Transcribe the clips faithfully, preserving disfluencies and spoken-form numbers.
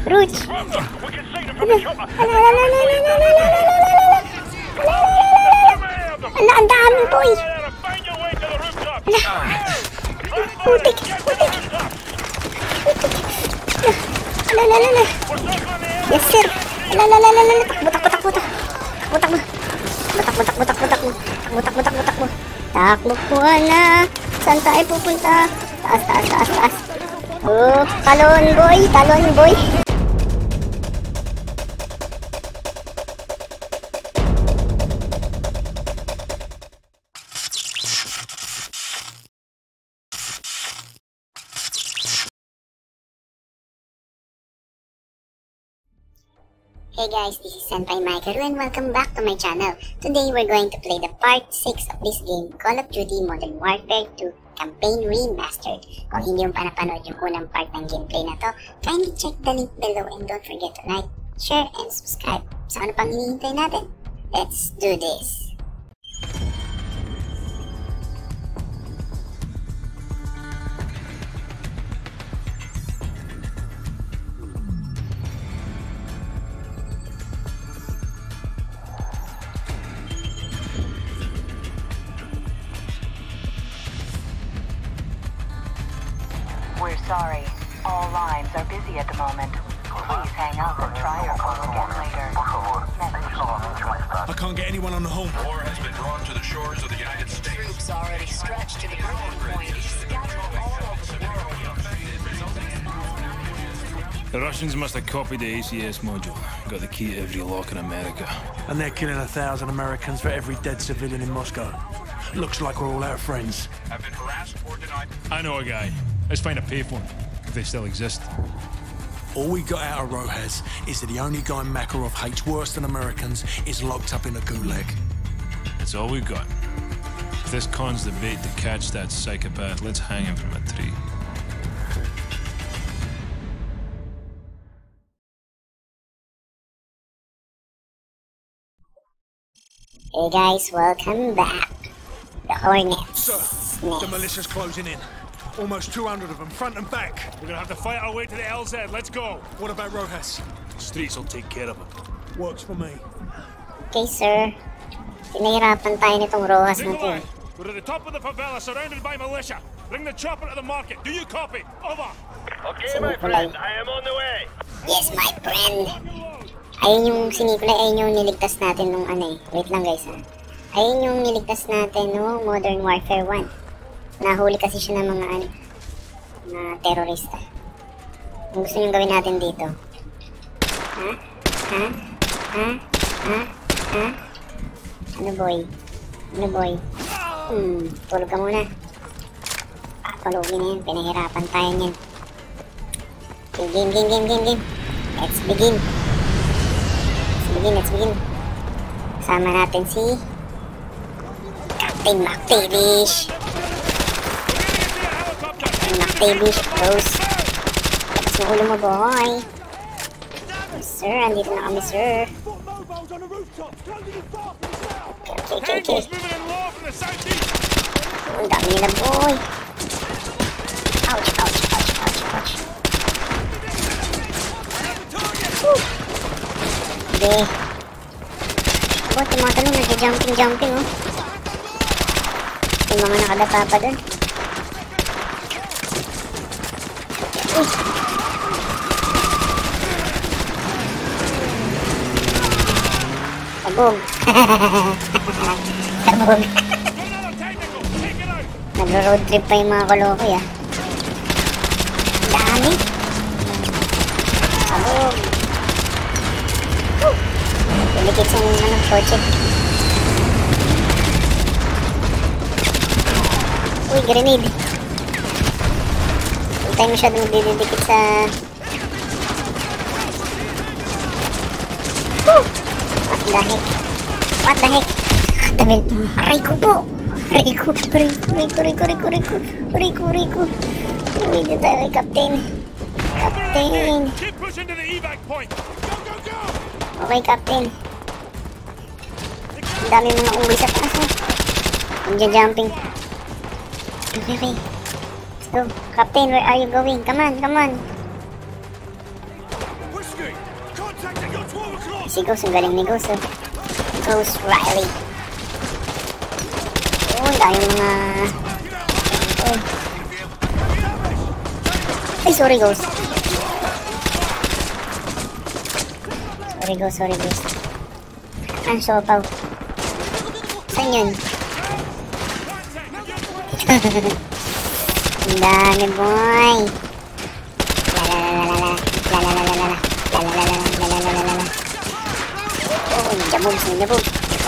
Roach! Ala, ala, ala, ala, ala, ala, ala, ala, ala, ang dami, boy! Ala, putik, putik, putik. Ala, ala, ala, ala. Yes, sir! Ala, ala, ala, ala, takbo, takbo, takbo, takbo, takbo, takbo, takbo, takbo, takbo, takbo, takbo, takbo, takbo po, ala. Saan tayo pupunta? Taas, taas, taas, taas. Oh, talon, boy, talon, boy. Hey guys, this is Senpai Mikaru and welcome back to my channel. Today we're going to play the part six of this game, Call of Duty Modern Warfare two Campaign Remastered. Kung hindi mo pa napanood yung unang part ng gameplay na to, kindly check the link below and don't forget to like, share, and subscribe. So ano pang hinihintay natin? Let's do this! We're sorry. All lines are busy at the moment. Please hang up and try your call again later. I can't get anyone on the home. War has been drawn to the shores of the United States. Troops already stretched to the breaking point. Scattered all over the world. The Russians must have copied the A C S module. Got the key to every lock in America. And they're killing a thousand Americans for every dead civilian in Moscow. Looks like we're all out of friends. Have been harassed or denied. I know a guy. Let's find a payphone, if they still exist. All we got out of Rojas is that the only guy Makarov hates worse than Americans is locked up in a gulag. That's all we've got. If this con's the bait to catch that psychopath, let's hang him from a tree. Hey guys, welcome back. The Hornets. Sir, Nest. the militia's closing in. Almost two hundred of them, front and back. We're gonna have to fight our way to the L Z. Let's go. What about Rojas? The streets will take care of him. Works for me. Okay, sir. Pinahirapan tayo nitong Rojas na to. Nikolai, we're at the top of the favela, surrounded by militia. Bring the chopper to the market. Do you copy? Over. Okay, Si my Nikolai. friend, I am on the way. Yes, my friend. Ayun yung si Nikolai, ayun yung niligtas natin nung ano eh. Wait lang guys ha. Ayun yung niligtas natin nung Modern Warfare one. Nahuli kasi siya ng mga ano, mga terorista. Ang gusto niyong gawin natin dito? Ha? Ha? Ha? Ha? Ha? Ano boy? Ano boy? Hmm, tulog ka muna. Patulogin na yan, pinahirapan tayo niyan. Okay, game, game, game, game, game. Let's begin. Let's begin, let's begin. Kasama natin si Captain McTavish. McTavish, close. Tapos yung ulo mo, boy. Yes, sir. Andito na kami, sir. Okay, okay, okay, okay. Oh, ang dami nila, boy. Ouch, ouch, ouch, ouch, ouch. Woo! Okay. Abo, tumatalong, nag-jumping, jumping, oh. Yung mga nakadapa pa dun. Kabog. Kabog. Nagro-road trip pa yung mga kaloko ya. Dami. Kabog. Pilikit sa ano, kotse. Uy, grenade. Huwag tayo masyadong magdidikit sa... Woo! What the heck? What the heck? Dami... Aray ko po! Aray ko! Aray ko! Aray ko! Aray ko! Aray ko! Aray ko! Aray ko! Aray ko! Uy, dito tayo kay Captain. Captain! Okay, Captain. Ang dami mga unggoy sa taas eh. Nandiyan jumping. Okay, okay. Let's go. Captain, where are you going? Come on, come on. Si Ghost, ang galing ni Ghost, oh. Ghost Riley. Oh, ang dami mga... Oh. Ay, sorry, Ghost. Sorry, Ghost, sorry, Ghost. Ang sopaw. Saan yun? Ang dami, boy. Lalalalalala. Lalalalalala. Lalalalalala. Oh, ninjabog, ninjabog.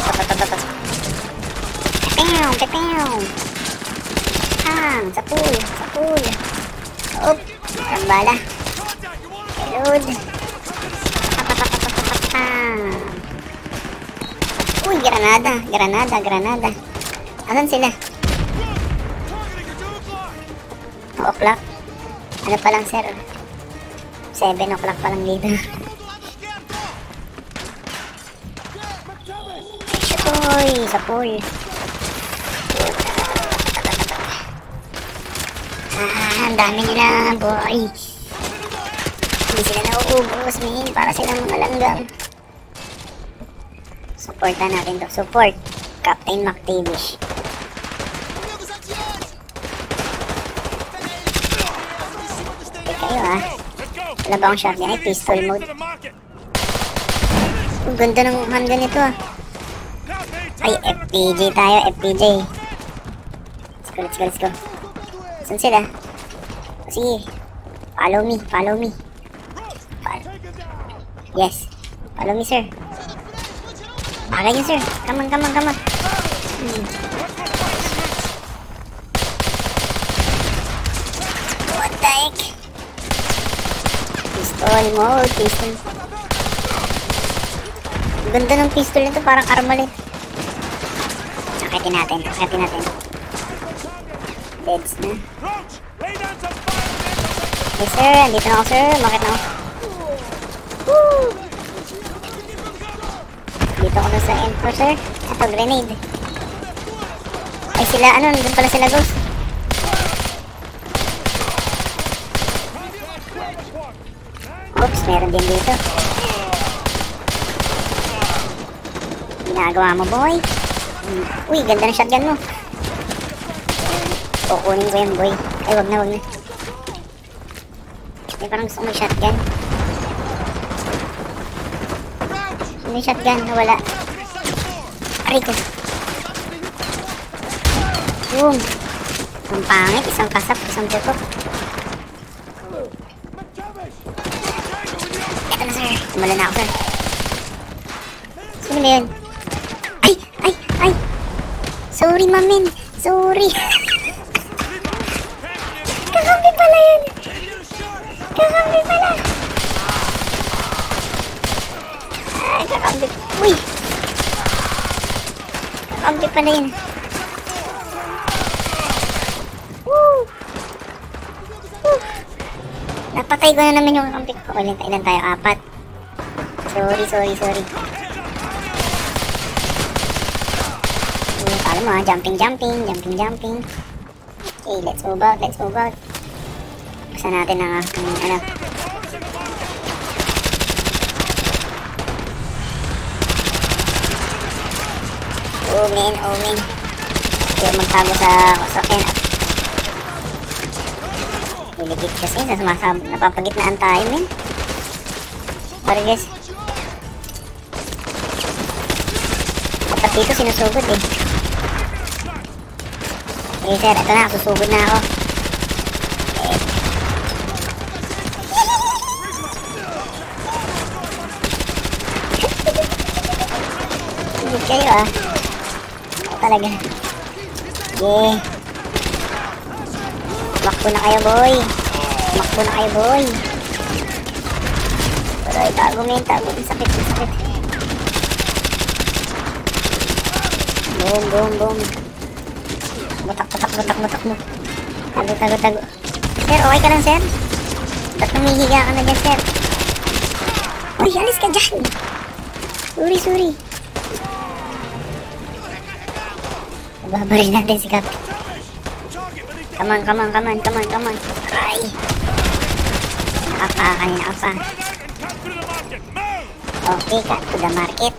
Pepew, pepew. Ah, sa pool, sa pool. Oop, ang bala. Reload. Uy, granada, granada, granada. Asan sila? O'clock? Ano pa lang, sir? seven o'clock pa lang dito. Uy, sa pool. Ah, ang dami nila, boy. Hindi sila nauubos, man. Para silang mga langgam. Supportan natin to. Support. Captain McTavish. Okay kayo, ah. Wala ba akong shotgun? Ay, pistol mode. Ang ganda ng handgun nito, ah. Ay, F P J tayo, F P J. Let's go, let's go, let's go. Saan sila? Sige. Follow me, follow me. Follow. Yes. Follow me, sir. Bagay yun, sir. Come on, come on, come on. Hmm. What the heck? Pistol mode, pistol. Ganda ng pistol nito, parang armalite. Akitin natin, akitin natin. Deads na. Yes, sir. Andito na ako, sir. Bakit na ako? Woo! Dito ako na sa M four, sir. Ito, grenade. Ay, sila, ano, nandun pala sila, Ghost. Oops, meron din dito. Ginagawa mo, boy. Uy, ganda ng shotgun mo. Kukunin ko yan, boy. Ay, wag na, wag na. Ay, parang gusto ko may shotgun. May shotgun, nawala. Aray ko. Boom. Ang pangit, isang kasap, isang tutok. Eto na, sir. Tumala na ako, sir. Sino ba yun? Ay, ay, ay. Sorry, mamin. Sorry. Kakampi pala yun. Kakampi pala. Ay, kakampi. Uy. Kakampi pala yun. Woo. Woo. Napatay ko na naman yung kakampi ko. Ilan, ilan tayo? Apat. Sorry, sorry, sorry. Kala mo ha, jumping, jumping, jumping, jumping. Okay, let's move out, let's move out. Buksan natin ang, ang ano. Oh man, oh man. Huwag magtago sa kusakyan. Niligit kasi, sumasab, napapagitnaan tayo, man. Sorry guys. Kapag dito sinusugod eh. Okay sir, ito na, susugod na ako. Okay. Sugod kayo ah. Ito talaga. Yeah. Makpo na kayo boy. Makpo na kayo boy. Pero itago mo yun, tago. Sakit, sakit. Boom, boom, boom. Butak, butak, butak, butak mo. Tago, tago, tago. Sir, okay ka lang, sir? Ba't humihiga ka na dyan, sir? Uy, alis ka dyan. Sorry, sorry. Babarin natin si Cap. Come on, come on, come on, come on, come on. Ay. Apa, kanina apa. Okay, cut to the market.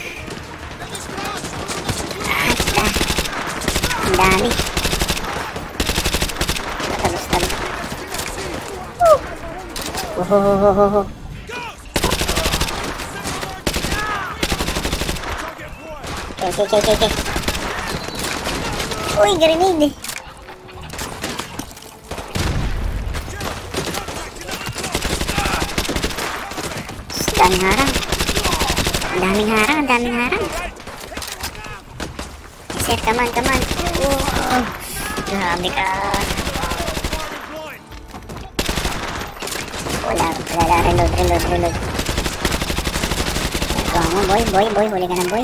At, ah, ang dami. Talos, talos. Woo! Wohohohoho. Okay, okay, okay, okay. Uy, grenade. Daming harang. Ang daming harang, ang daming harang. Sir, come on, come on. Oh, grabe ka. Wala, wala, reload, reload, reload. Ito mo, boy, boy, boy. Huli ka na, boy.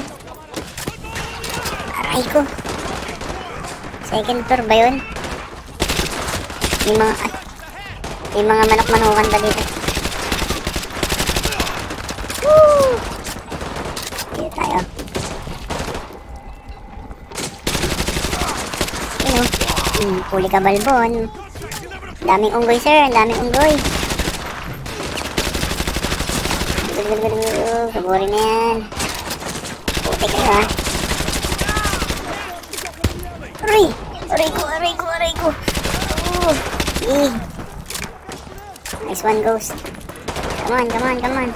Aray ko. Second floor ba yun? May mga, ay, may mga manok-manukan ba dito? Woo! Dito tayo. Yun o. Hmm, puli ka balbon. Daming unggoy, sir. Daming unggoy. Gudu-gudu-gudu. Kaburin na yan. Puti kayo ha. Aray! Aray ko, aray ko, aray ko. Oh, eh. Nice one, Ghost. Come on, come on, come on.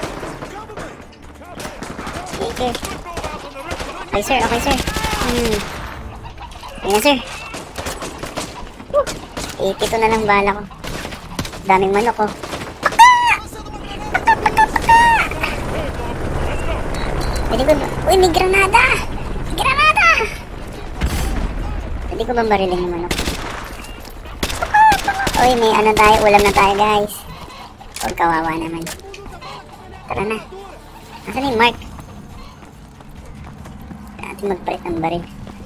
Okay, okay, sir, okay, sir. Hmm. Ayan na, sir. Woo! Ikito na lang bala ko. Daming manok, oh. Pwede ko, uy, may granada! May granada! Pwede ko bang barilin yung manok? Uy, may ano tayo, ulam na tayo, guys. Huwag kawawa naman. Tara na. Nasaan yung Mark? Natin magpalit ng baril.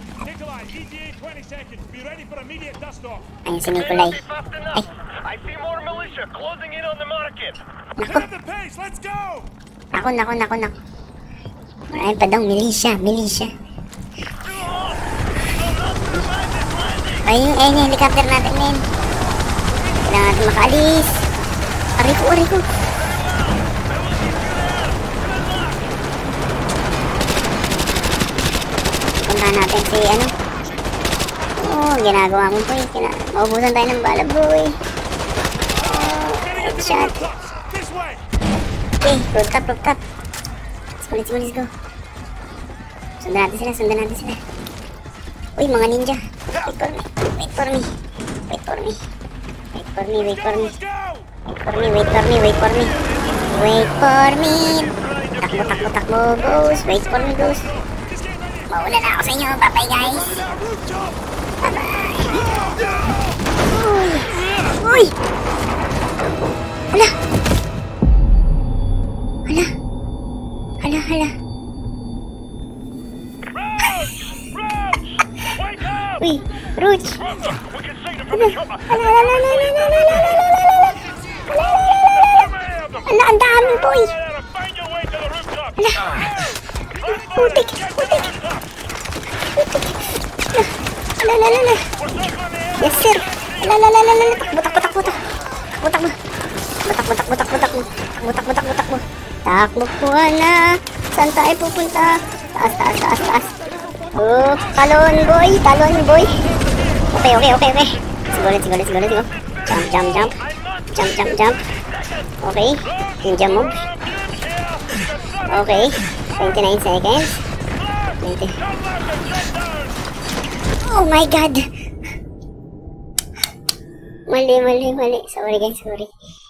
Ayun si Nikolai. Ay. I see more militia closing in on the market. Nako. Nako, nako, nako, nako. Marami pa daw, milisya, milisya. Ayun, ayun yung helicopter natin, men. Kailangan natin makaalis. Aray ko, aray ko. Punta natin si ano. Oh, ginagawa mo, boy. Kina maubusan tayo ng bala, boy. Oh, headshot. Okay, rooftop, rooftop. Let's go, let's go, let's go. Sundan natin sila, sundan natin sila. Uy, mga ninja. Wait for me. Wait for me. Wait for me. Wait for me, wait for me. Wait for me, wait for me, wait for me. Wait for me. Takbo, takbo, takbo, Ghost. Wait for me, Ghost. Mauna na ako sa inyo. Bye-bye, guys. Bye-bye. Uy. Uy. Hala. Hala. Hala, hala. Uy, Roach. Hala, hala, hala, hala, hala, hala, hala, hala. Hala, ang dami, boy. Hala. Putik, putik. Hala, hala, hala, hala. Yes, sir. Hala, hala, hala, hala. Takbo, takbo, takbo, takbo. Takbo, takbo, takbo, takbo, takbo. Takbo, takbo, takbo, takbo. Takbo po, hala. Saan tayo pupunta? Taas, taas, taas, taas. Oh, talon, boy. Talon, boy. Okay, okay, okay, okay. Let's go, let's go, let's go, let's go. Jump, jump, jump. Jump, jump, jump. Okay. Ninja move. Okay. twenty-nine seconds. twenty. Oh my God. Mali, mali, mali. Sorry, guys, sorry.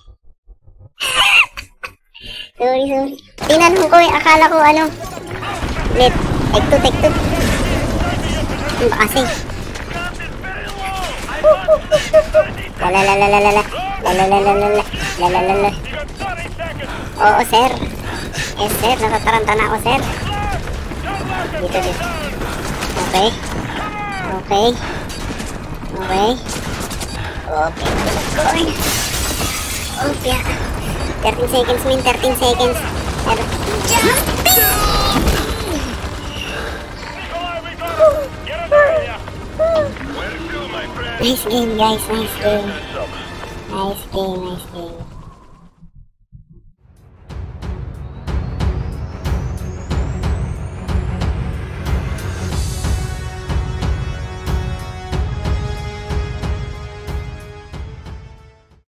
Sorry, sorry. Tinanong ko eh. Akala ko ano. Let. Take two, take two. Ano ba kasi? Lalalala. Lalalala. Lalalala. Oo, sir. Eh, sir. Natataranta na ako, sir. Dito, dito. Okay. Okay. Okay. Okay. Okay. Okay. thirteen seconds, min. thirteen seconds. Jumping! Nice game, guys. Nice game. Nice game, nice game.